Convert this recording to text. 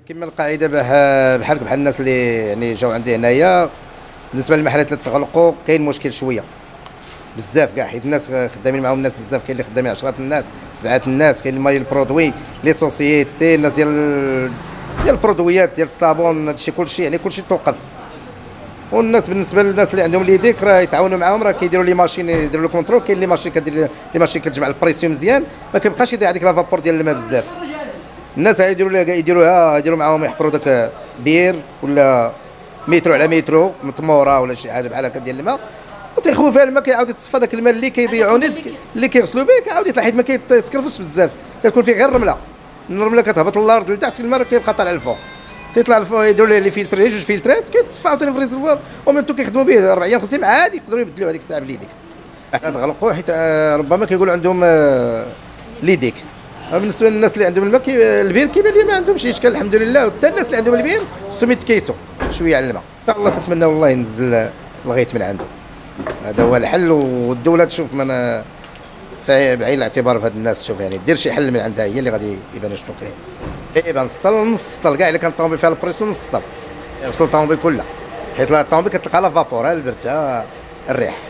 كما القاعده بحالك بحال الناس اللي يعني جاو عندي هنايا. بالنسبه للمحلات اللي تغلقوا كاين مشكل شويه بزاف كاع، حيت الناس خدامين معاهم الناس بزاف، كاين اللي خدامين عشرات الناس سبعات الناس، كاين الماي البرودوي لي سوسيتي الناس ديال البرودويات ديال الصابون هادشي كلشي، يعني كلشي توقف. والناس بالنسبه للناس اللي عندهم ليديك راه يتعاونوا معاهم، راه كيديروا لي ماشين يديروا له كونترول، كاين لي ماشين كدير لي ماشين كتجمع البريسيون مزيان، ما كيبقاش يضيع ديك لافابور ديال الماء بزاف. الناس يديروها معاهم يحفروا داك بير ولا مترو على مترو متموره ولا شي حاجه بحال هكا ديال الماء، وتيخوي فيها الماء كيعاود يتصفى داك الماء اللي كيضيعوا اللي كيغسلوا به، كيعاود يطلع حيت ما كيتكرفسش بزاف، تكون فيه غير الرمله كتهبط للارض لتحت، الماء كيبقى طالع للفوق، تيطلع للفوق يديروا ليه لي فلتر جوج فلترات كيتصفى عاوتاني في الريزرفوار، ومنتو كيخدموا به 4 ايام 5 ايام عادي يقدروا يبدلوا هذيك الساعه بليديك. احنا تغلقوا حيت ربما كيقولوا عندهم ليديك. بالنسبه للناس اللي عندهم الماء البير كيبان لي ما عندهمش اشكال الحمد لله، وحتى الناس اللي عندهم البير سمي تكيسوا شويه على الماء. ان شاء الله تتمنى والله ينزل الغيث من عنده، هذا هو الحل. والدوله تشوف من في بعين الاعتبار في هاد الناس، تشوف يعني دير شي حل من عندها، هي اللي غادي يبان شنو كاين. يبان سطل نص سطل كاع، الا كان الطوموبيل فيها البريسيون نص سطل يغسلوا الطوموبيل كلها، حيت الطوموبيل كتلقى لا فابور البرد الريح.